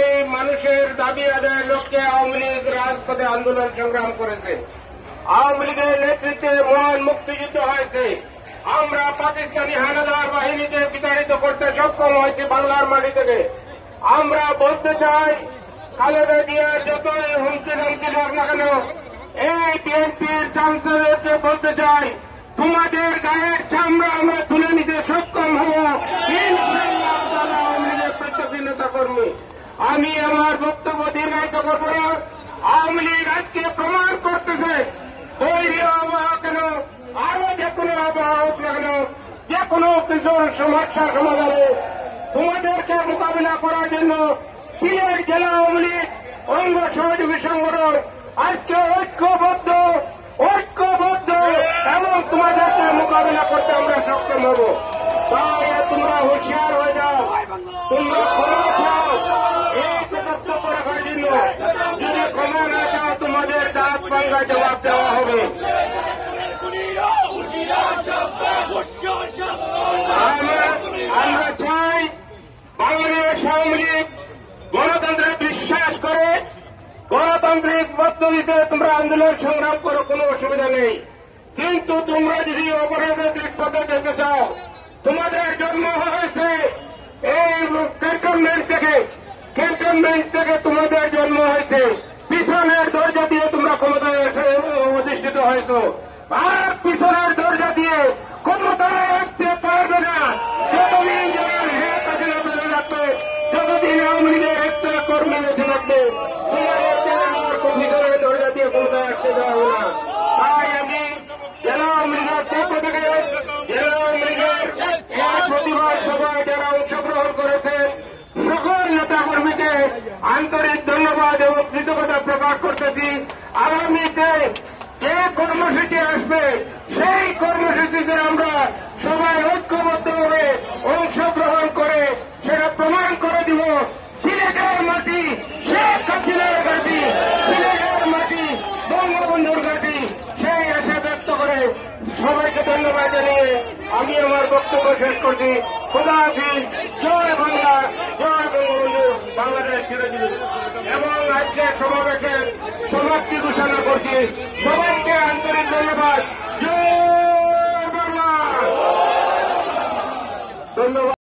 এই মানুষের দাবি আদায়ের লক্ষ্যে আওয়ামী লীগ রাজপথে আন্দোলন সংগ্রাম করেছে। আওয়ামী লীগের নেতৃত্বে মহান মুক্তিযুদ্ধ হয়েছে। আমরা পাকিস্তানি হানাদার বাহিনীকে বিতাড়িত করতে সক্ষম হয়েছি বাংলার মাটি থেকে। আমরা বলতে চাই, খালেদা জিয়ার যতই হুমকি ধমকি হোক না কেন, এই বিএনপির সাংসদদেরকে বলতে চাই, তোমাদের গায়ের চামড়া আমরা তুলে নিতে সক্ষম হব ইনশাআল্লাহ। তারা আওয়ামী লীগের প্রত্যক্ষিণতা কর্মী। আমি আমার বক্তব্য দীর্ঘায়িত করব না। আওয়ামী লীগ আজকে প্রমাণ করতেছে, বৈরী আবহাওয়া কেন, আরো যে কোনো আবহাওয়া হোক না কেন, যে কোনো কিছু সমস্যার সমাধানে তোমাদেরকে মোকাবিলা করার জন্য সিলেট জেলা আওয়ামী লীগ অঙ্গ সহযোগী সংগঠন আজকে ঐক্যবদ্ধ এবং তোমাদেরকে মোকাবিলা করতে আমরা সক্ষম হব। তাই তোমরা হুঁশিয়ার হয়ে যাও, তোমরা ক্ষমা চাও এই বক্তব্য রাখার জন্য। যদি ক্ষমা না চাও তোমাদের দাঁত ভাঙায় জবাব দেওয়া হবে। আমরা চাই বাংলাদেশ আওয়ামী লীগ গণতন্ত্রে বিশ্বাস করে, গণতান্ত্রিক পদ্ধতিতে তোমরা আন্দোলন সংগ্রাম করো, কোনো অসুবিধা নেই। কিন্তু তোমরা যদি অগণতান্ত্রিক পদ্ধতিতে চাও, তোমাদের জন্ম হয়েছে এই ক্যান্টনমেন্ট থেকে তোমাদের জন্ম হয়েছে, পিছনের দরজা দিয়ে তোমরা ক্ষমতায় অধিষ্ঠিত হয়েছ। আর পিছনের দরজা দিয়ে ক্ষমতায় আসতে পারবে না যতদিন যারা হেড হাসিনা বেঁধে রাখবে, যতদিন আওয়ামী লীগের একটা কর্মী বেঁচে থাকবে, পিছনের দরজা দিয়ে ক্ষমতায় আসতে দেওয়া হবে না। তাই আমি জেলা আওয়ামী লীগের পক্ষ থেকে জেলা আওয়ামী লীগের প্রতিবাদ সভায় যারা অংশগ্রহণ করেছেন সকল নেতা কর্মীকে আন্তরিক ধন্যবাদ এবং কৃতজ্ঞতা প্রকাশ করতেছি। আগামীতে যে কর্মসূচি আসবে সেই কর্মসূচিতে আমরা সবাই ঐক্যবদ্ধভাবে অংশগ্রহণ করে সেটা প্রমাণ করে দিব। সিলেটের মাটি শেখ হাসিনার ঘাঁটি, সিলেটের মাটি বঙ্গবন্ধুর ঘাঁটি, সেই আশা ব্যক্ত করে সবাইকে ধন্যবাদ জানিয়ে আমি আমার বক্তব্য শেষ করছি। খোদা হাফিজ। জয় বাংলা, জয় বঙ্গবন্ধু, বাংলাদেশ চিরজীবী। এবং আজকে সমাবেশের সমাপ্তি ঘোষণা করছি। সবাইকে আন্তরিক ধন্যবাদ। জয় বাংলা। ধন্যবাদ।